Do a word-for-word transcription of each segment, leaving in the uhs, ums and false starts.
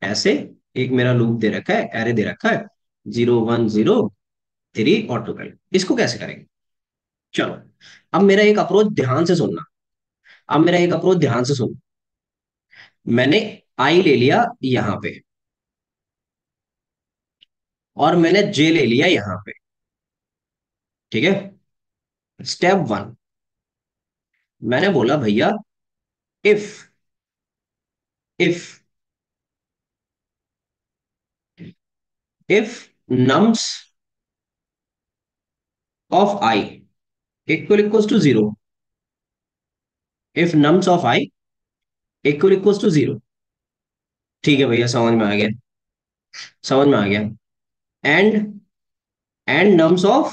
ऐसे एक मेरा लूप दे रखा है, एरे दे रखा है, जीरो वन जीरो थ्री और ट्वेल्व। इसको कैसे करेंगे? चलो, अब मेरा एक अप्रोच ध्यान से सुनना। अब मेरा एक अप्रोच ध्यान से सुन। मैंने आई ले लिया यहां पे, और मैंने जे ले लिया यहां पे। ठीक है। स्टेप वन, मैंने बोला भैया, if if if nums of I equal equals to zero. If nums of I equal equals to zero. ठीक है भैया, समझ में आ गया। समझ में आ गया। And and nums of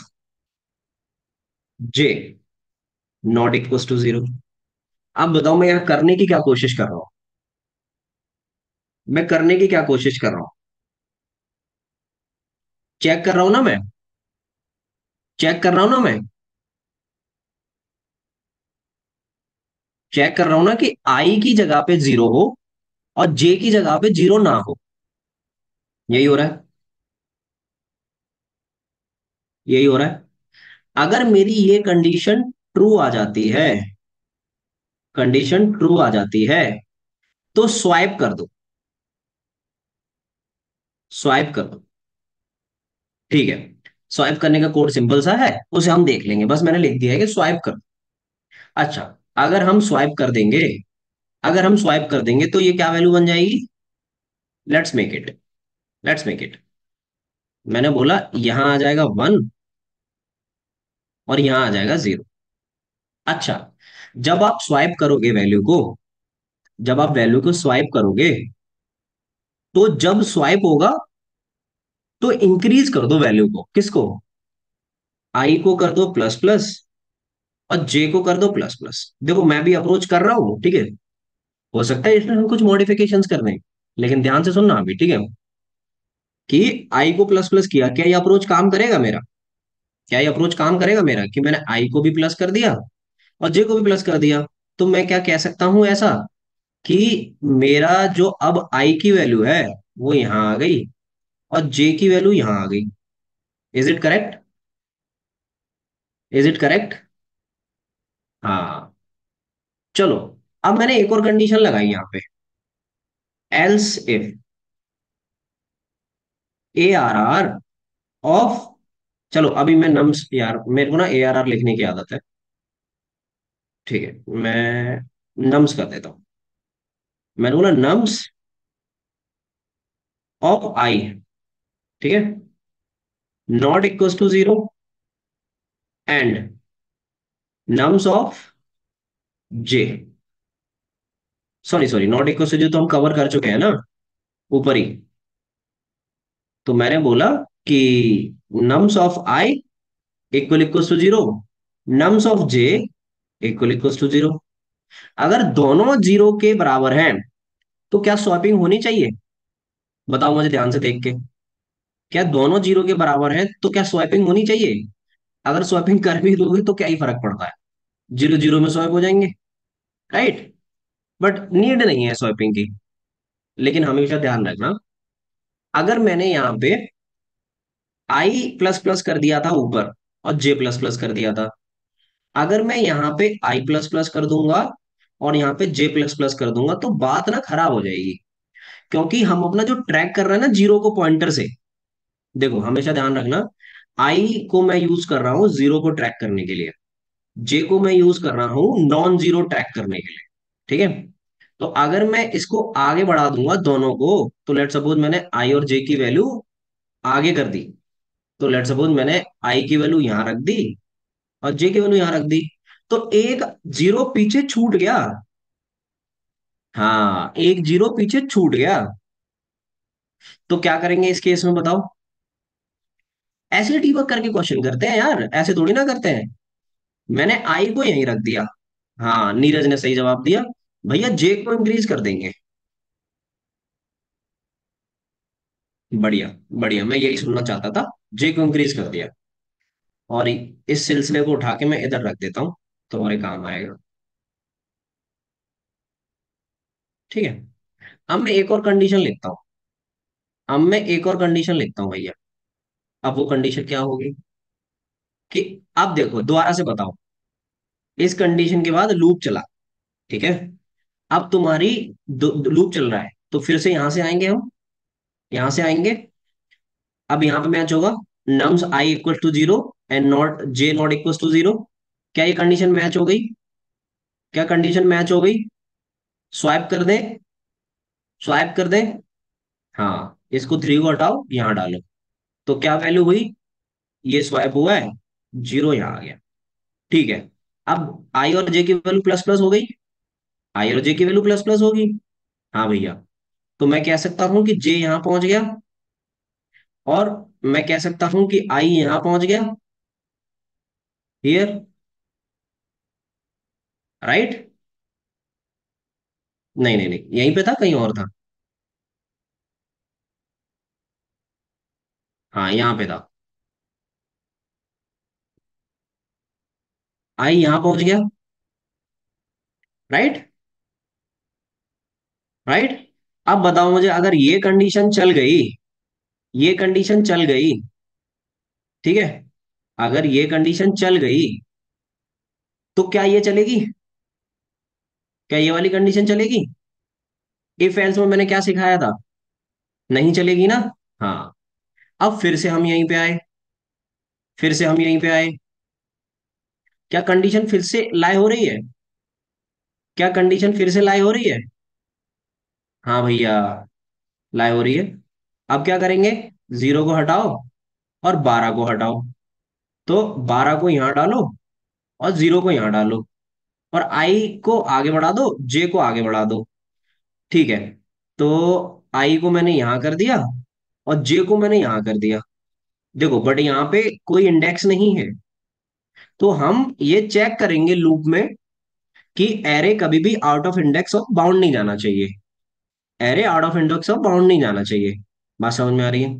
J not equals to zero. अब बताओ मैं यहाँ करने की क्या कोशिश कर रहा हूं? मैं करने की क्या कोशिश कर रहा हूं? चेक कर रहा हूं ना मैं। चेक कर रहा हूं ना मैं। चेक कर रहा हूं ना कि आई की जगह पे जीरो हो और जे की जगह पे जीरो ना हो। यही हो रहा है। यही हो रहा है। अगर मेरी ये कंडीशन ट्रू आ जाती है, कंडीशन ट्रू आ जाती है, तो स्वाइप कर दो। स्वाइप कर दो। ठीक है। स्वाइप करने का कोड सिंपल सा है, उसे हम देख लेंगे। बस मैंने लिख दिया है कि स्वाइप कर दो। अच्छा, अगर हम स्वाइप कर देंगे, अगर हम स्वाइप कर देंगे तो ये क्या वैल्यू बन जाएगी? Let's make it. Let's make it. मैंने बोला यहां आ जाएगा वन और यहां आ जाएगा जीरो। अच्छा, जब आप स्वाइप करोगे वैल्यू को, जब आप वैल्यू को स्वाइप करोगे, तो जब स्वाइप होगा तो इंक्रीज कर दो वैल्यू को। किसको? आई को कर दो प्लस प्लस और जे को कर दो प्लस प्लस। देखो मैं भी अप्रोच कर रहा हूं, ठीक है। हो सकता है इसमें हम कुछ मॉडिफिकेशंस कर दें, लेकिन ध्यान से सुनना अभी, ठीक है। कि आई को प्लस प्लस किया, क्या ये अप्रोच काम करेगा मेरा? क्या ये अप्रोच काम करेगा मेरा कि मैंने आई को भी प्लस कर दिया और जे को भी प्लस कर दिया? तो मैं क्या कह सकता हूं ऐसा कि मेरा जो अब आई की वैल्यू है वो यहां आ गई और जे की वैल्यू यहां आ गई। Is it correct? Is it correct? हाँ। चलो, अब मैंने एक और कंडीशन लगाई यहाँ पे। Else if A R R of, चलो अभी मैं नम्स, यार मेरे को ना ए आर आर लिखने की आदत है। ठीक है, मैं नम्स कर देता हूँ। मैंने बोला नम्स ऑफ आई, ठीक है, not equals to zero, and nums of J, sorry sorry, not equals to जो तो हम कवर कर चुके हैं ना ऊपर ही। तो मैंने बोला कि nums of I equal equals to zero, nums of J equal equals to zero. अगर दोनों जीरो के बराबर हैं तो क्या स्वैपिंग होनी चाहिए? बताओ मुझे ध्यान से देख के। क्या दोनों जीरो के बराबर हैं तो क्या स्वैपिंग होनी चाहिए? अगर स्वैपिंग कर भी दोगे तो क्या ही फर्क पड़ता है? जीरो जीरो में स्वैप हो जाएंगे, राइट। बट नीड नहीं है स्वैपिंग की। लेकिन हमेशा ध्यान रखना, अगर मैंने यहाँ पे आई प्लस प्लस कर दिया था ऊपर और जे प्लस प्लस कर दिया था, अगर मैं यहाँ पे आई प्लस प्लस कर दूंगा और यहाँ पे जे प्लस प्लस कर दूंगा तो बात ना खराब हो जाएगी। क्योंकि हम अपना जो ट्रैक कर रहे हैं ना जीरो को पॉइंटर से, देखो हमेशा ध्यान रखना, आई को मैं यूज कर रहा हूँ जीरो को ट्रैक करने के लिए, जे को मैं यूज कर रहा हूँ नॉन जीरो ट्रैक करने के लिए। ठीक है। तो अगर मैं इसको आगे बढ़ा दूंगा दोनों को, तो लेट सपोज मैंने आई और जे की वैल्यू आगे कर दी, तो लेट सपोज मैंने आई की वैल्यू यहां रख दी और जे की वैल्यू यहां रख दी, तो एक जीरो पीछे छूट गया। हाँ, एक जीरो पीछे छूट गया। तो क्या करेंगे इस केस में बताओ? ऐसे डीबग करके क्वेश्चन करते हैं यार, ऐसे थोड़ी ना करते हैं। मैंने आई को यहीं रख दिया। हाँ, नीरज ने सही जवाब दिया। भैया जे को इंक्रीज कर देंगे। बढ़िया। बढ़िया, मैं यही सुनना चाहता था। जे को इंक्रीज कर दिया और इस सिलसिले को उठा के मैं इधर रख देता हूँ, तुम्हारे काम आएगा। ठीक है। अब मैं एक और कंडीशन लिखता हूँ। अब मैं एक और कंडीशन लिखता हूँ भैया। अब वो कंडीशन क्या होगी कि, अब देखो दोबारा से बताओ, इस कंडीशन के बाद लूप चला, ठीक है। अब तुम्हारी लूप चल रहा है, तो फिर से यहां से आएंगे हम, यहां से आएंगे। अब यहाँ पे मैच होगा, nums I equal to zero and not J not equal to zero. क्या ये कंडीशन मैच हो गई? क्या कंडीशन मैच हो गई? स्वाइप कर दें? स्वाइप कर दें? हाँ, इसको थ्री को हटाओ, यहाँ डालो। तो क्या वैल्यू हुई? ये स्वाइप हुआ है, जीरो यहाँ आ गया। ठीक है। अब आई और जे की वैल्यू प्लस प्लस हो गई, आई और जे की वैल्यू प्लस प्लस होगी। हाँ भैया। तो मैं कह सकता हूं कि जे यहां पहुंच गया, और मैं कह सकता हूं कि आई यहां पहुंच गया, हियर, राइट। नहीं नहीं नहीं, यहीं पे था, कहीं और था। हाँ, यहाँ पे था। आई यहां पहुंच गया, राइट। राइट। अब बताओ मुझे, अगर ये कंडीशन चल गई, ये कंडीशन चल गई, ठीक है, अगर ये कंडीशन चल गई, तो क्या ये चलेगी? क्या ये वाली कंडीशन चलेगी? इफ एल्स में मैंने क्या सिखाया था? नहीं चलेगी ना। हाँ। अब फिर से हम यहीं पे आए, फिर से हम यहीं पे आए। क्या कंडीशन फिर से लाए हो रही है? क्या कंडीशन फिर से लाए हो रही है? हाँ भैया, लाए हो रही है। अब क्या करेंगे? जीरो को हटाओ और बारह को हटाओ। तो बारह को यहां डालो और जीरो को यहां डालो, और आई को आगे बढ़ा दो, जे को आगे बढ़ा दो। ठीक है। तो आई को मैंने यहां कर दिया और जे को मैंने यहां कर दिया। देखो, बट यहाँ पे कोई इंडेक्स नहीं है, तो हम ये चेक करेंगे लूप में कि एरे कभी भी out of index of bound नहीं जाना चाहिए। Array out of index of bound नहीं जाना चाहिए। बात समझ में आ रही है?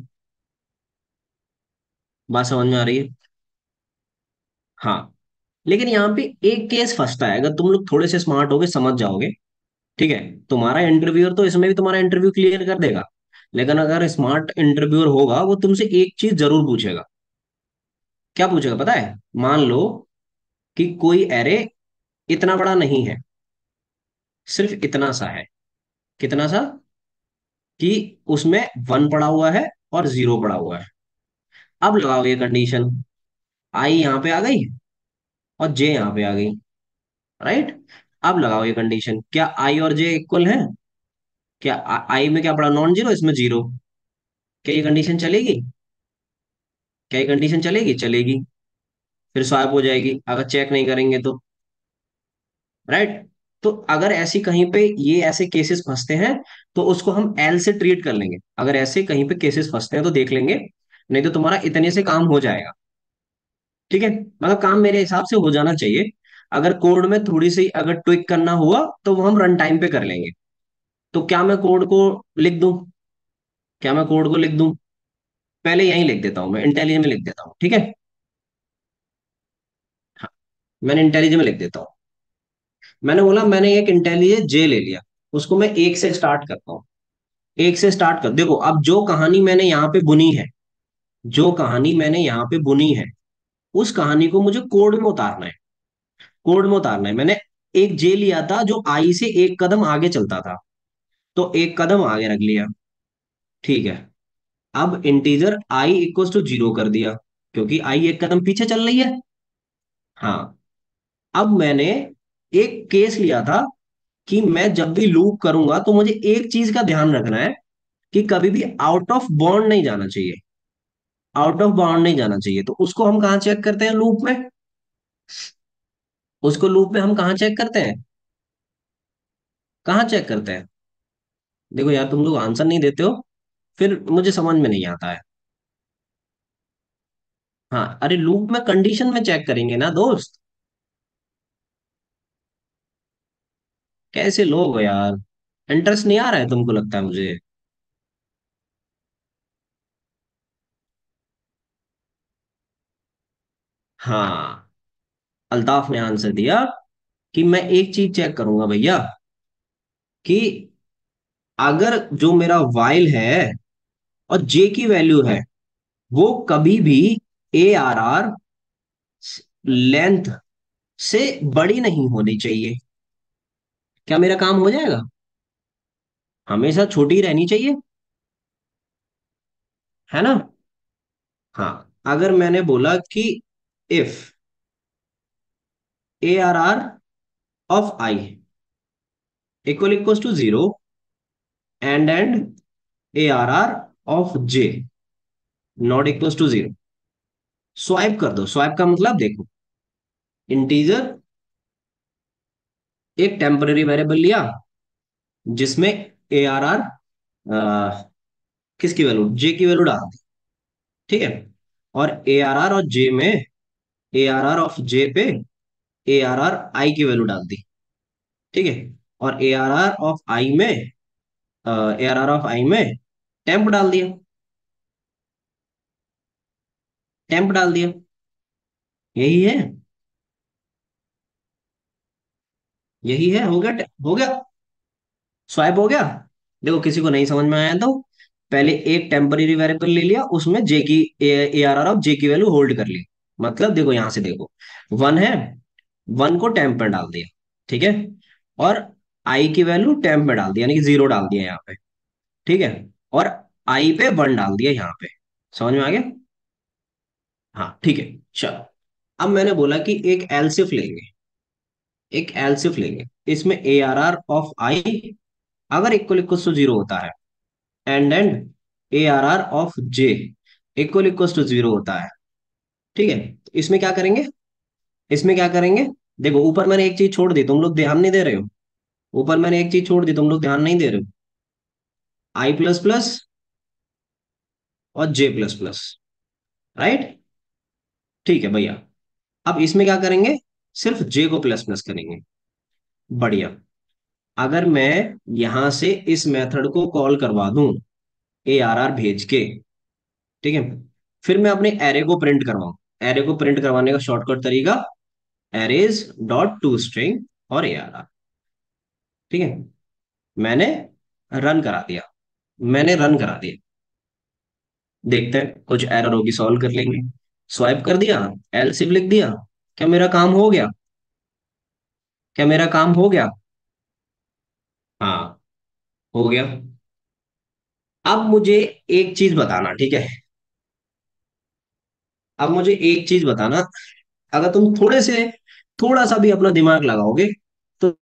बात समझ में आ रही है? हाँ। लेकिन यहाँ पे एक केस फंसता है, अगर तुम लोग थोड़े से स्मार्ट होगे समझ जाओगे। ठीक है। तुम्हारा इंटरव्यूअर तो इसमें भी तुम्हारा इंटरव्यू क्लियर कर देगा, लेकिन अगर स्मार्ट इंटरव्यूअर होगा, वो तुमसे एक चीज जरूर पूछेगा। क्या पूछेगा पता है? मान लो कि कोई एरे इतना बड़ा नहीं है, सिर्फ इतना सा है। कितना सा? कि उसमें वन पड़ा हुआ है और जीरो पड़ा हुआ है। अब लगाओ ये कंडीशन, आई यहाँ पे आ गई और जे यहाँ पे आ गई, राइट। अब लगाओ ये कंडीशन, क्या आई और जे इक्वल है? क्या आई में क्या पड़ा? नॉन जीरो, इसमें जीरो। क्या ये कंडीशन चलेगी? क्या ये कंडीशन चलेगी? चलेगी। फिर स्वाइप हो जाएगी अगर चेक नहीं करेंगे तो, राइट। तो अगर ऐसी कहीं पे ये ऐसे केसेस फंसते हैं, तो उसको हम एल से ट्रीट कर लेंगे। अगर ऐसे कहीं पे केसेस फंसते हैं तो देख लेंगे, नहीं तो तुम्हारा इतने से काम हो जाएगा। ठीक है, मतलब काम मेरे हिसाब से हो जाना चाहिए। अगर कोड में थोड़ी सी अगर ट्विक करना हुआ, तो वो हम रन टाइम पे कर लेंगे। तो क्या मैं कोड को लिख दूं? क्या मैं कोड को लिख दूं? पहले यहीं लिख देता हूं, मैं इंटेलिजेंट में लिख देता हूँ, ठीक है। हाँ, मैंने इंटेलिजेंट में लिख देता हूँ। मैंने बोला, मैंने एक इंटेलिजेंट जे ले लिया, उसको मैं एक से स्टार्ट करता हूँ। एक से स्टार्ट कर, देखो अब जो कहानी मैंने यहाँ पे बुनी है, जो कहानी मैंने यहाँ पे बुनी है, उस कहानी को मुझे कोड में उतारना है। कोड में उतारना है। मैंने एक जे लिया था जो आई से एक कदम आगे चलता था, तो एक कदम आगे रख लिया। ठीक है। अब integer I equals to zero कर दिया, क्योंकि आई एक कदम पीछे चल रही है। हाँ। अब मैंने एक केस लिया था कि मैं जब भी लूप करूंगा, तो मुझे एक चीज का ध्यान रखना है कि कभी भी आउट ऑफ बाउंड नहीं जाना चाहिए। आउट ऑफ बाउंड नहीं जाना चाहिए, तो उसको हम कहाँ चेक करते हैं लूप में? उसको लूप में हम कहाँ चेक करते हैं? कहाँ चेक करते हैं? देखो यार, तुम लोग आंसर नहीं देते हो, फिर मुझे समझ में नहीं आता है। हाँ, अरे लूप में कंडीशन में चेक करेंगे ना दोस्त। कैसे लोग हो यार? इंटरेस्ट नहीं आ रहा है तुमको, लगता है मुझे। हाँ, अल्ताफ ने आंसर दिया कि मैं एक चीज चेक करूंगा भैया, कि अगर जो मेरा वाइल है और जे की वैल्यू है वो कभी भी ए आर आर लेंथ से बड़ी नहीं होनी चाहिए। क्या मेरा काम हो जाएगा? हमेशा छोटी रहनी चाहिए, है ना? हाँ, अगर मैंने बोला कि if A R R of I equal equal to zero and and A R R of J not equal to zero, swipe कर दो। स्वाइप का मतलब देखो, इंटीजर एक टेम्पररी वेरिएबल लिया जिसमें ए आर आर किसकी वैल्यू, जे की वैल्यू डाल दी, ठीक है। और ए आर आर और जे में A R R of J पे ए आर आर आई की वैल्यू डाल दी, ठीक है। और A R R of I में A R R of I में टेम्प डाल दिया, टेम्प डाल दिया। यही है, यही है। हो गया, हो गया, स्वाइप हो गया। देखो, किसी को नहीं समझ में आया तो पहले एक टेम्पररी वेरिएबल ले लिया, उसमें जे की A R R of J की वैल्यू होल्ड कर ली। मतलब देखो, यहां से देखो, वन है, वन को टेम्प में डाल दिया, ठीक है। और आई की वैल्यू टेम्प में डाल दिया, यानी कि जीरो डाल दिया यहाँ पे, ठीक है। और आई पे वन डाल दिया यहाँ पे। समझ में आ गया? हाँ, ठीक है। चलो, अब मैंने बोला कि एक एलसिफ लेंगे, एक एलसिफ लेंगे। इसमें A R R of I अगर इक्वल इक्वल टू जीरो होता है and and A R R of J equal equal to zero होता है, ठीक है। तो इसमें क्या करेंगे, इसमें क्या करेंगे? देखो, ऊपर मैंने एक चीज छोड़ दी, तुम लोग ध्यान नहीं दे रहे हो। ऊपर मैंने एक चीज छोड़ दी, तुम लोग ध्यान नहीं दे रहे हो। आई प्लस प्लस और जे प्लस प्लस, राइट? ठीक है भैया। अब इसमें क्या करेंगे? सिर्फ जे को प्लस प्लस करेंगे। बढ़िया। अगर मैं यहां से इस मेथड को कॉल करवा दूं ए आर आर भेज के, ठीक है, फिर मैं अपने एरे को प्रिंट करवाऊं। एरे को प्रिंट करवाने का शॉर्टकट तरीका एरेज डॉट टू स्ट्रिंग और ए आर आर, ठीक है। मैंने रन करा दिया, मैंने रन करा दिया। देखते हैं, कुछ एरर होगी, सॉल्व कर लेंगे। स्वाइप कर दिया, एलसिफ लिख दिया। क्या मेरा काम हो गया? क्या मेरा काम हो गया? हाँ, हो गया। अब मुझे एक चीज बताना, ठीक है। अब मुझे एक चीज बताना, अगर तुम थोड़े से थोड़ा सा भी अपना दिमाग लगाओगे तो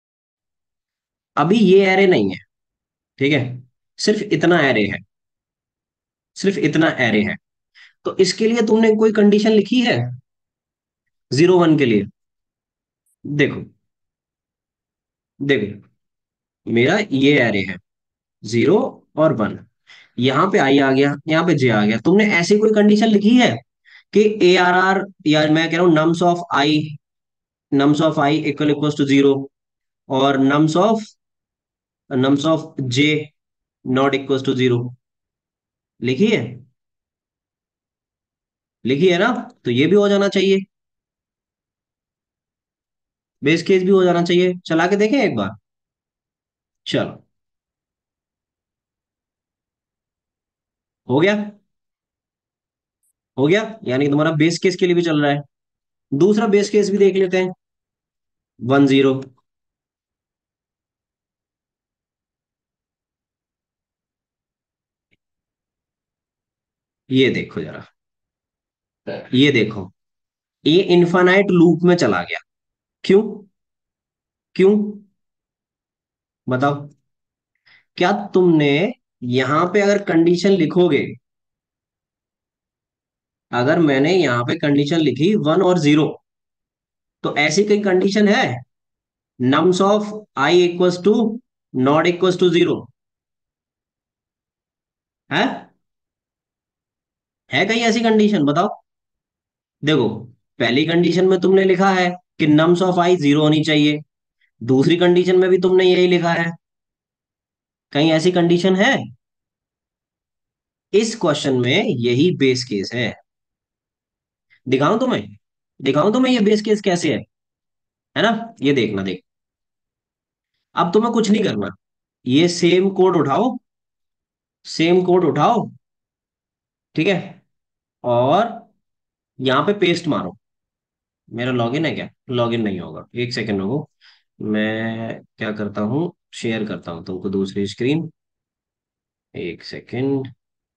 अभी ये एरे नहीं है, ठीक है। सिर्फ इतना एरे है, सिर्फ इतना एरे है। तो इसके लिए तुमने कोई कंडीशन लिखी है जीरो वन के लिए? देखो, देखो, मेरा ये एरे है जीरो और वन। यहाँ पे आई आ गया, यहाँ पे जे आ गया। तुमने ऐसी कोई कंडीशन लिखी है कि ए आर आर, या मैं कह रहा हूँ nums of I, nums of I equal equal to zero, और nums of nums of J not equal to zero, लिखी है? लिखी है ना? तो ये भी हो जाना चाहिए, बेस केस भी हो जाना चाहिए। चला के देखें एक बार। चलो, हो गया, हो गया। यानी तुम्हारा बेस केस के लिए भी चल रहा है। दूसरा बेस केस भी देख लेते हैं, वन जीरो। ये देखो जरा, ये देखो, ये इनफाइनाइट लूप में चला गया। क्यों? क्यों? बताओ। क्या तुमने यहां पे अगर कंडीशन लिखोगे, अगर मैंने यहां पे कंडीशन लिखी वन और जीरो, तो ऐसी कोई कंडीशन है nums of I equals to not equals to zero? है है कहीं ऐसी कंडीशन? बताओ। देखो, पहली कंडीशन में तुमने लिखा है कि नम्स ऑफ आई जीरो होनी चाहिए, दूसरी कंडीशन में भी तुमने यही लिखा है। कहीं ऐसी कंडीशन है? इस क्वेश्चन में यही बेस केस है। दिखाऊं तुम्हें, दिखाऊं तुम्हें ये बेस केस कैसे है है ना? ये देखना, देख। अब तुम्हें कुछ नहीं करना, ये सेम कोड उठाओ, सेम कोड उठाओ, ठीक है। और यहाँ पे पेस्ट मारो। मेरा लॉगिन है क्या? लॉगिन नहीं होगा, एक सेकंड रुको। मैं क्या करता हूँ, शेयर करता हूँ तुमको दूसरी स्क्रीन। एक सेकंड।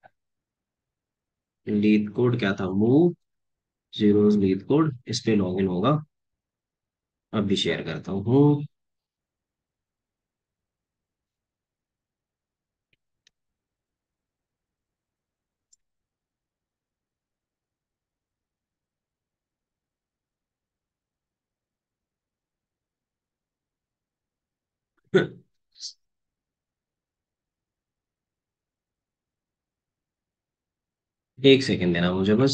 लीड कोड क्या था? मूव जीरोस लीड कोड, इस पे लॉगिन होगा। अब भी शेयर करता हूँ। एक सेकंड देना मुझे बस।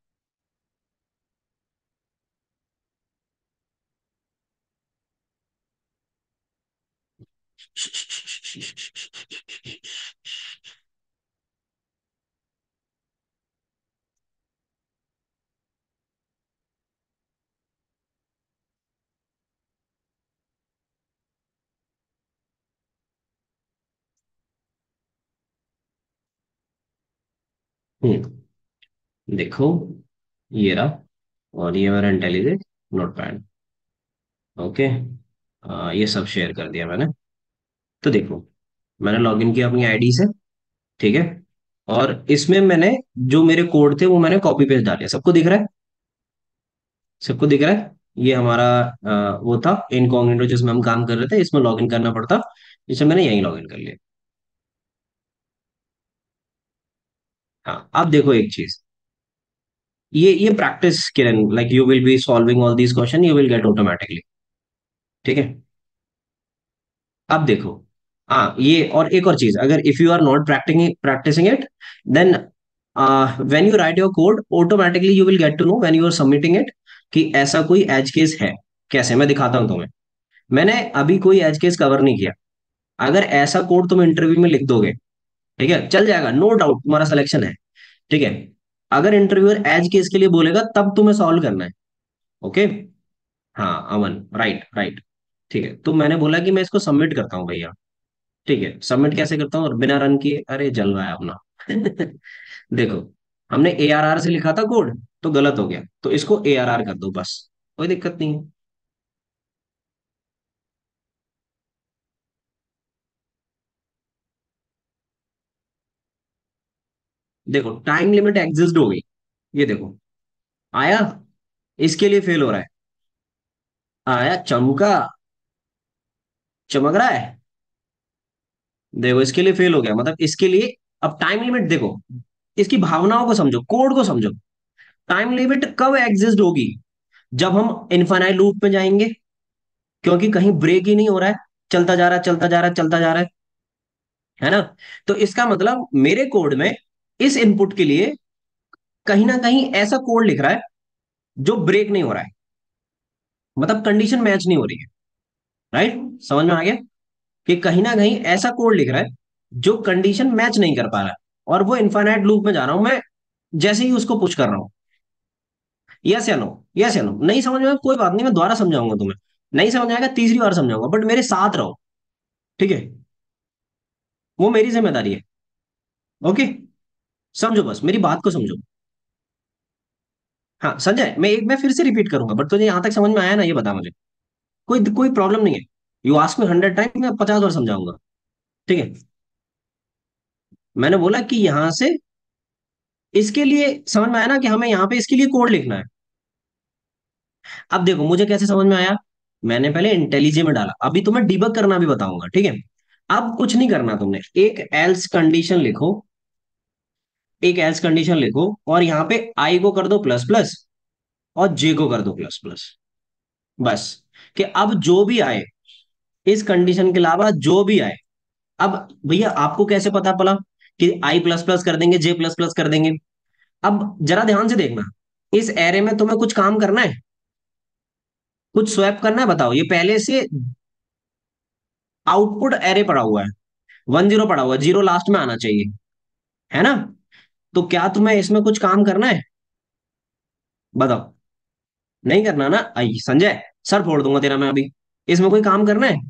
हम्म, देखो, ये रहा। और ये मेरा इंटेलिजेंट नोटपैड। ओके। आ, ये सब शेयर कर दिया मैंने। तो देखो, मैंने लॉगिन किया अपनी आईडी से। ठीक है। और इसमें मैंने जो मेरे कोड थे वो मैंने कॉपी पेस्ट डाले। सबको दिख रहा है? सबको दिख रहा है? ये हमारा आ, वो था इनकॉग्निटो जिसमें हम काम कर रहे थे, इसमें लॉगिन करना पड़ता। इसमें मैंने यही लॉगिन कर लिया। हाँ, अब देखो एक चीज। ये ये practice Kiran, like you will be solving all these question, you will get automatically. ठीक है। अब देखो, हाँ, ये और एक और चीज, अगर if you are not practicing practicing it, then when you write your code automatically you will get to know when you are submitting it कि ऐसा कोई एज केस है। कैसे, मैं दिखाता हूं तुम्हें। मैंने अभी कोई एज केस कवर नहीं किया। अगर ऐसा कोड तुम इंटरव्यू में लिख दोगे, ठीक है, चल जाएगा, नो डाउट तुम्हारा सिलेक्शन है। ठीक है। अगर इंटरव्यूअर एज केस के लिए बोलेगा तब तुम्हें सॉल्व करना है। ओके। हाँ अमन, राइट राइट। ठीक है, तो मैंने बोला कि मैं इसको सबमिट करता हूँ भैया। ठीक है, सबमिट कैसे करता हूँ? और बिना रन किए, अरे जलवा है अपना। देखो, हमने ए आर आर से लिखा था कोड, तो गलत हो गया, तो इसको ए आर आर कर दो बस। कोई दिक्कत नहीं है। देखो, टाइम लिमिट एग्जिस्ट हो गई। ये देखो, आया। इसके लिए फेल हो रहा है। आया, चमका। चमक रहा है। देखो, इसके लिए फेल हो गया, मतलब इसके लिए। अब टाइम लिमिट देखो, इसकी भावनाओं को समझो, कोड को समझो। टाइम लिमिट कब एग्जिस्ट होगी? जब हम इनफाइनाइट लूप में जाएंगे, क्योंकि कहीं ब्रेक ही नहीं हो रहा है। चलता जा रहा है, चलता जा रहा है, चलता जा रहा है। है ना? तो इसका मतलब मेरे कोड में इस इनपुट के लिए कहीं ना कहीं ऐसा कोड लिख रहा है जो ब्रेक नहीं हो रहा है। मतलब कंडीशन मैच नहीं हो रही है। राइट, समझ में आ गया? कि कहीं ना कहीं ऐसा कोड लिख रहा है जो कंडीशन मैच नहीं कर पा रहा है। और वो इनफाइनाइट लूप में जा रहा हूं मैं, जैसे ही उसको पुश कर रहा हूं। यस या नो? यस या नो? नहीं समझ में आया, कोई बात नहीं, मैं दोबारा समझाऊंगा तुम्हें। नहीं समझ आएगा, तीसरी बार समझाऊंगा, बट मेरे साथ रहो। ठीक है। वो मेरी जिम्मेदारी है। ओके। समझो, बस मेरी बात को समझो। हाँ संजय, मैं एक मैं फिर से रिपीट करूंगा, बट तुझे यहां तक समझ में आया ना, ये बता मुझे। कोई कोई प्रॉब्लम नहीं है। You ask me hundred time, मैं पचास बार समझाऊंगा। ठीक है। मैंने बोला कि यहां से इसके लिए समझ में आया ना, कि हमें यहाँ पे इसके लिए कोड लिखना है। अब देखो मुझे कैसे समझ में आया। मैंने पहले इंटेलिजे में डाला, अभी तुम्हें डिबग करना भी बताऊंगा। ठीक है। अब कुछ नहीं करना तुमने, एक एल्स कंडीशन लिखो। एक एल्स कंडीशन लिखो, और यहाँ पे आई को कर दो प्लस प्लस, और जे को कर दो प्लस प्लस। बस। कि अब जो भी आए, इस कंडीशन के अलावा जो भी आए। अब भैया आपको कैसे पता पड़ा कि आई प्लस प्लस कर देंगे, जे प्लस प्लस कर देंगे? अब जरा ध्यान से देखना। इस एरे में तुम्हें कुछ काम करना है, कुछ स्वैप करना है, बताओ। ये पहले से आउटपुट एरे पड़ा हुआ है। वन जीरो पड़ा हुआ है, जीरो लास्ट में आना चाहिए। है ना? तो क्या तुम्हें इसमें कुछ काम करना है? बताओ। नहीं करना ना? आई संजय, सर फोड़ दूंगा तेरा मैं अभी। इसमें कोई काम करना है?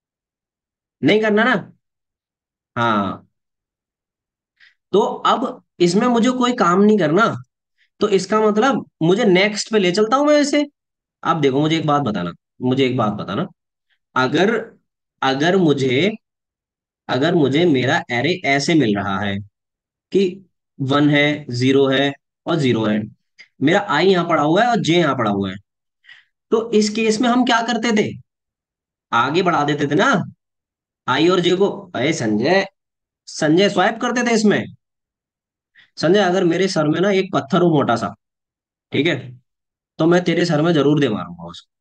नहीं करना ना? हाँ। तो अब इसमें मुझे कोई काम नहीं करना। तो इसका मतलब मुझे नेक्स्ट पे ले चलता हूं मैं इसे। अब देखो मुझे एक बात बताना, मुझे एक बात बताना। अगर अगर मुझे अगर मुझे मेरा एरे ऐसे मिल रहा है कि वन है, जीरो है और जीरो है, मेरा आई यहाँ पड़ा हुआ है और जे यहाँ पड़ा हुआ है, तो इस केस में हम क्या करते थे? आगे बढ़ा देते थे ना आई और जे को। अरे संजय, संजय स्वाइप करते थे इसमें। संजय अगर मेरे सर में ना एक पत्थर हो मोटा सा, ठीक है, तो मैं तेरे सर में जरूर दे मारूंगा उसको।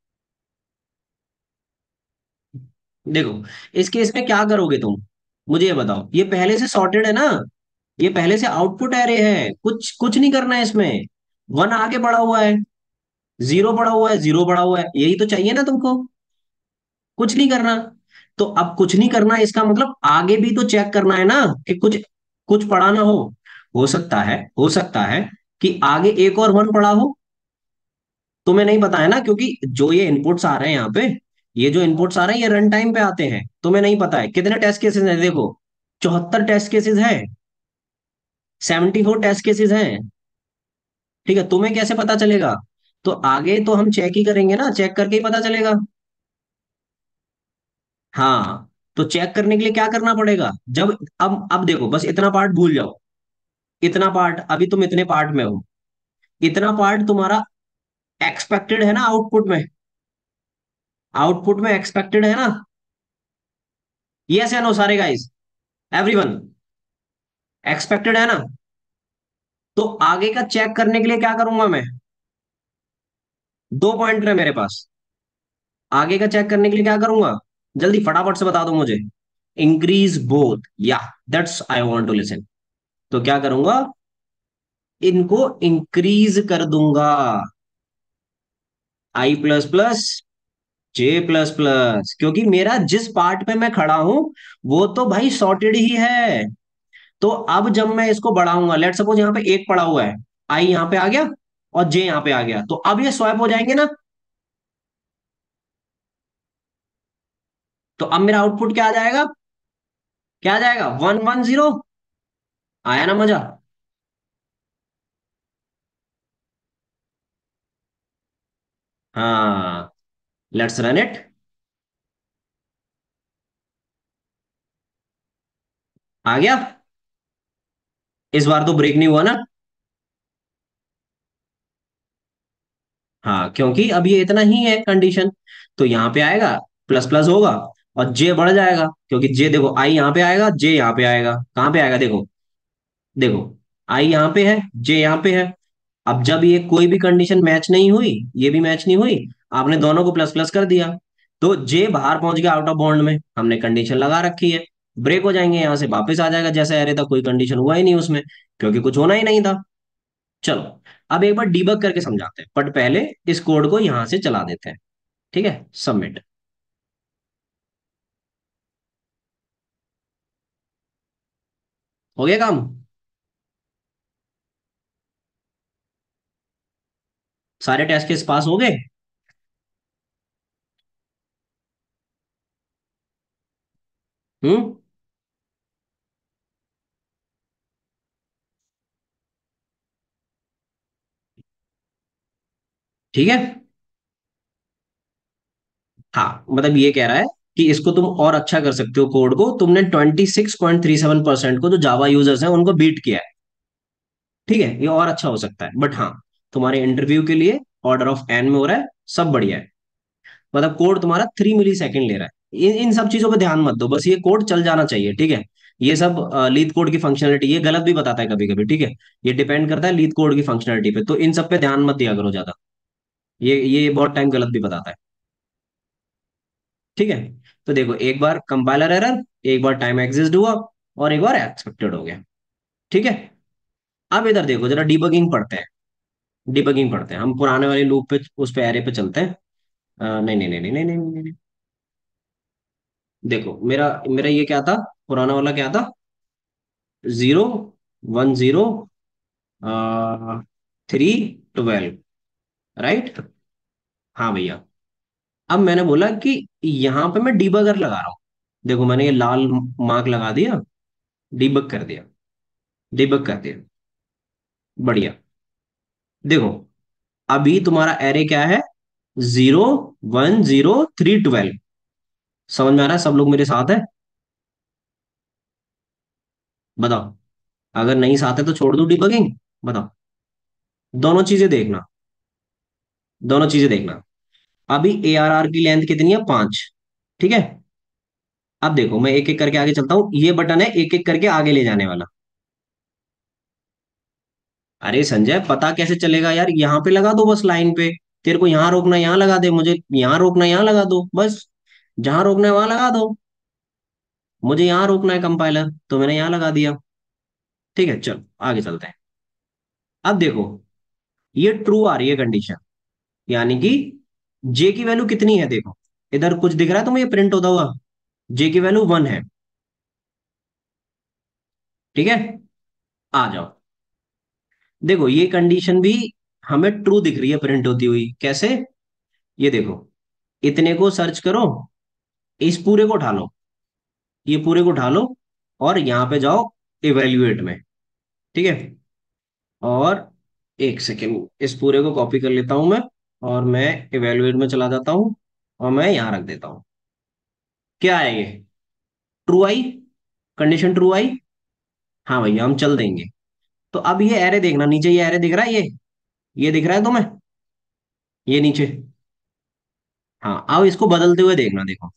देखो इस केस में क्या करोगे तुम, मुझे ये बताओ। ये पहले से सॉर्टेड है ना, ये पहले से आउटपुट एरे है, कुछ कुछ नहीं करना है इसमें। वन आगे बढ़ा हुआ है, जीरो बढ़ा हुआ है, जीरो बढ़ा हुआ है, यही तो चाहिए ना तुमको। कुछ नहीं करना। तो अब कुछ नहीं करना इसका मतलब आगे भी तो चेक करना है ना कि कुछ कुछ पड़ा ना हो। हो सकता है हो सकता है कि आगे एक और वन पड़ा हो। तुम्हें नहीं पता है ना, क्योंकि जो ये इनपुट्स आ रहे हैं यहाँ पे, ये जो इनपुट्स आ रहे हैं ये रन टाइम पे आते हैं। तुम्हें नहीं पता है कितने टेस्ट केसेस हैं, देखो चौहत्तर टेस्ट केसेस हैं, सेवेंटी फोर टेस्ट केसेस हैं। ठीक है, तुम्हें कैसे पता चलेगा? तो आगे तो हम चेक ही करेंगे ना, चेक करके ही पता चलेगा। हाँ, तो चेक करने के लिए क्या करना पड़ेगा? जब अब अब देखो बस इतना पार्ट भूल जाओ। इतना पार्ट, अभी तुम इतने पार्ट में हो, इतना पार्ट तुम्हारा एक्सपेक्टेड है ना आउटपुट में। आउटपुट में एक्सपेक्टेड है ना? यस या नो सारे गाइस, एवरीवन, एक्सपेक्टेड है ना? तो आगे का चेक करने के लिए क्या करूंगा मैं? दो पॉइंट है मेरे पास। आगे का चेक करने के लिए क्या करूंगा? जल्दी फटाफट से बता दो मुझे। इंक्रीज बोथ, या that's I want to listen. तो क्या करूंगा? इनको इंक्रीज कर दूंगा। I plus plus, J plus plus, क्योंकि मेरा जिस पार्ट पे मैं खड़ा हूं वो तो भाई सॉर्टेड ही है। तो अब जब मैं इसको बढ़ाऊंगा, लेट सपोज यहाँ पे एक पड़ा हुआ है, आई यहाँ पे आ गया और जे यहाँ पे आ गया, तो अब ये स्वैप हो जाएंगे ना। तो अब मेरा आउटपुट क्या आ जाएगा? क्या आ जाएगा? One one zero. आया ना मजा? हाँ, लेट्स रन इट। आ गया। इस बार तो ब्रेक नहीं हुआ ना? हाँ, क्योंकि अब ये इतना ही है कंडीशन। तो यहाँ पे आएगा, प्लस प्लस होगा और जे बढ़ जाएगा, क्योंकि जे देखो आई यहाँ पे आएगा, जे यहाँ पे आएगा, कहाँ पे आएगा देखो। देखो आई यहाँ पे है, जे यहाँ पे है। अब जब ये कोई भी कंडीशन मैच नहीं हुई, ये भी मैच नहीं हुई, आपने दोनों को प्लस प्लस कर दिया, तो जे बाहर पहुंच गया आउट ऑफ बाउंड में, हमने कंडीशन लगा रखी है। ब्रेक हो जाएंगे, यहाँ से वापस आ जाएगा जैसे अरे था, कोई कंडीशन हुआ ही नहीं उसमें, क्योंकि कुछ होना ही नहीं था। चलो, अब एक बार डीबग करके समझाते हैं, बट पहले इस कोड को यहां से चला देते हैं। ठीक है, सबमिट। हो गया काम? सारे टेस्ट केस पास हो गए। हम्म। ठीक है। हाँ, मतलब ये कह रहा है कि इसको तुम और अच्छा कर सकते हो, कोड को तुमने twenty six point three seven percent को जो जावा यूजर्स हैं उनको बीट किया है। ठीक है, ये और अच्छा हो सकता है, बट हाँ, तुम्हारे इंटरव्यू के लिए ऑर्डर ऑफ एन में हो रहा है, सब बढ़िया है। मतलब कोड तुम्हारा थ्री मिली सेकेंड ले रहा है। इन इन सब चीजों पे ध्यान मत दो, बस ये कोड चल जाना चाहिए, ठीक है। ये सब लीड कोड की फंक्शनलिटी, ये गलत भी बताता है कभी कभी, ठीक है। ये डिपेंड करता है लीड कोड की फंक्शनलिटी पे, तो इन सब पे ध्यान मत दिया करो ज्यादा। ये ये बहुत टाइम गलत भी बताता है। ठीक है, तो देखो एक बार कंपाइलर एरर, एक बार टाइम एग्जिस्ट हुआ और एक बार एक्सपेक्टेड हो गया। ठीक है, अब इधर देखो जरा, डिबगिंग पढ़ते हैं। डिबगिंग पढ़ते हैं हम, पुराने वाले लूप पे, उस पे एरे पे चलते हैं। अ, नहीं नहीं नहीं नहीं नहीं नहीं नहीं नहीं। देखो मेरा मेरा ये क्या था, पुराना वाला क्या था? Zero one zero, three twelve, right. हाँ भैया। अब मैंने बोला कि यहाँ पे मैं डिबगर लगा रहा हूँ। देखो मैंने ये लाल मार्क लगा दिया, डिबग कर दिया, डिबग कर दिया। बढ़िया। देखो, अभी तुम्हारा एरे क्या है? Zero, one, zero, three, twelve. समझ में आ रहा है? सब लोग मेरे साथ है? बताओ। अगर नहीं साथ है तो छोड़ दूं डिबगिंग? बताओ। दोनों चीजें देखना, दोनों चीजें देखना। अभी ए आर आर की लेंथ कितनी है? पांच। ठीक है। अब देखो, मैं एक एक करके आगे चलता हूं। ये बटन है एक एक करके आगे ले जाने वाला। अरे संजय, पता कैसे चलेगा यार? यहाँ पे लगा दो बस, लाइन पे। तेरे को यहाँ रोकना यहाँ लगा दे, मुझे यहाँ रोकना यहाँ लगा दो बस। जहां रोकना है वहां लगा दो। मुझे यहाँ रोकना है कंपाइलर, तो मैंने यहाँ लगा दिया। ठीक है, चलो आगे चलते हैं। अब देखो, ये ट्रू आ रही है कंडीशन, यानी कि जे की वैल्यू कितनी है? देखो, इधर कुछ दिख रहा है तुम्हें? ये प्रिंट होता हुआ जे की वैल्यू वन है। ठीक है। आ जाओ। देखो, ये कंडीशन भी हमें ट्रू दिख रही है प्रिंट होती हुई। कैसे? ये देखो, इतने को सर्च करो, इस पूरे को उठा लो, ये पूरे को उठा लो, और यहां पे जाओ इवेल्युएट में। ठीक है। और एक सेकेंड, इस पूरे को कॉपी कर लेता हूं मैं, और मैं इवेल्युएट में चला जाता हूं, और मैं यहां रख देता हूं। क्या है ये? ट्रू आई? कंडीशन ट्रू आई? हाँ भैया, हम चल देंगे। तो अब ये एरे देखना, नीचे ये एरे दिख रहा है, ये ये दिख रहा है तुम्हें? ये नीचे। हाँ, अब इसको बदलते हुए देखना। देखो,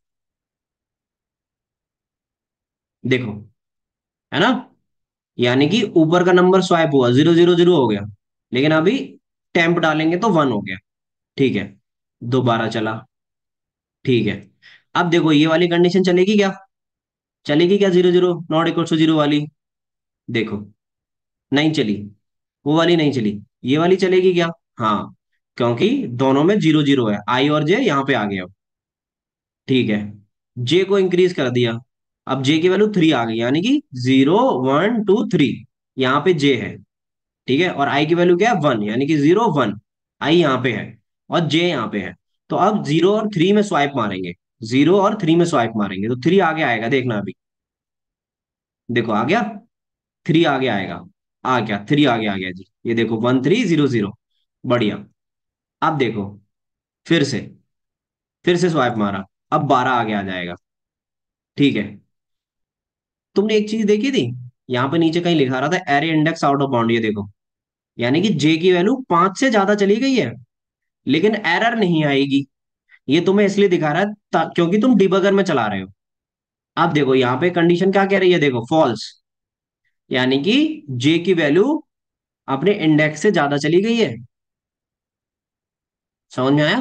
देखो, है ना? यानी कि ऊपर का नंबर स्वाइप हुआ, जीरो जीरो जीरो हो गया, लेकिन अभी टेम्प डालेंगे तो वन हो गया। ठीक है। दोबारा चला। ठीक है। अब देखो, ये वाली कंडीशन चलेगी क्या? चलेगी क्या? Zero zero not equal to zero वाली? देखो, नहीं चली। वो वाली नहीं चली। ये वाली चलेगी क्या? हाँ, क्योंकि दोनों में जीरो जीरो है, आई और जे यहाँ पे आ गया। ठीक है। जे को इंक्रीज कर दिया, अब जे की वैल्यू थ्री आ गई, यानी कि जीरो, वन, टू, थ्री। यहाँ पे जे है। ठीक है। और आई की वैल्यू क्या है? वन, यानी कि जीरो, वन। आई यहाँ पे है, और जे यहाँ पे है। तो अब जीरो और थ्री में स्वाइप मारेंगे। जीरो और थ्री में स्वाइप मारेंगे तो थ्री आगे आएगा, देखना अभी। देखो, आ गया। थ्री आगे आएगा। आ गया, थ्री आगे आ गया जी। ये देखो, वन, थ्री, जीरो, जीरो। बढ़िया। अब देखो, फिर से फिर से स्वाइप मारा, अब बारह आगे आ जाएगा। ठीक है। तुमने एक चीज देखी थी, यहाँ पे नीचे कहीं लिखा रहा था array index out of bound. ये देखो, यानी कि जे की वैल्यू पांच से ज्यादा चली गई है, लेकिन एरर नहीं आएगी। ये तुम्हें इसलिए दिखा रहा है ता- क्योंकि तुम डिबगर में चला रहे हो। अब देखो, यहाँ पे कंडीशन क्या कह रही है? देखो, फॉल्स, यानी कि जे की वैल्यू अपने इंडेक्स से ज्यादा चली गई है। समझ में आया?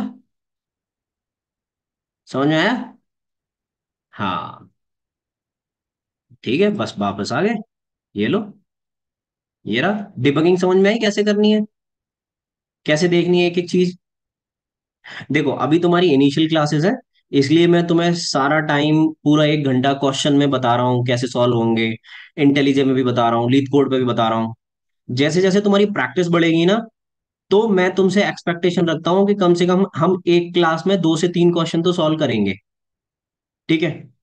समझ में आया? हाँ। ठीक है, बस वापस आ गए। ये लो, ये रहा डिबगिंग। समझ में आई कैसे करनी है, कैसे देखनी है एक एक चीज? देखो, अभी तुम्हारी इनिशियल क्लासेस है, इसलिए मैं तुम्हें सारा टाइम, पूरा एक घंटा क्वेश्चन में बता रहा हूँ कैसे सॉल्व होंगे। इंटेलिजेंट में भी बता रहा हूँ, लीड कोड पे भी बता रहा हूँ। जैसे जैसे तुम्हारी प्रैक्टिस बढ़ेगी ना, तो मैं तुमसे एक्सपेक्टेशन रखता हूँ कि कम से कम हम एक क्लास में दो से तीन क्वेश्चन तो सॉल्व करेंगे। ठीक है।